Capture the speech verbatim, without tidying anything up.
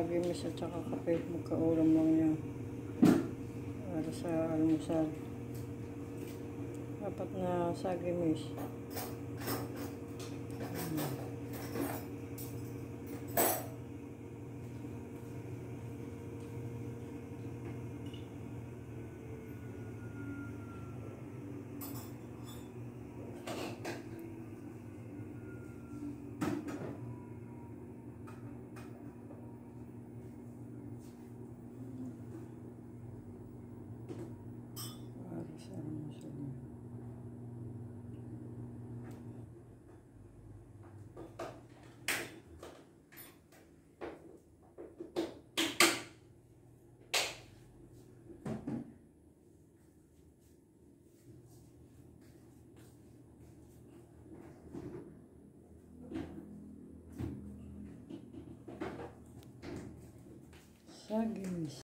sagimis at saka kape. Magkaulam lang yan. Para sa almusal. Apat na sagimis. Sagimis.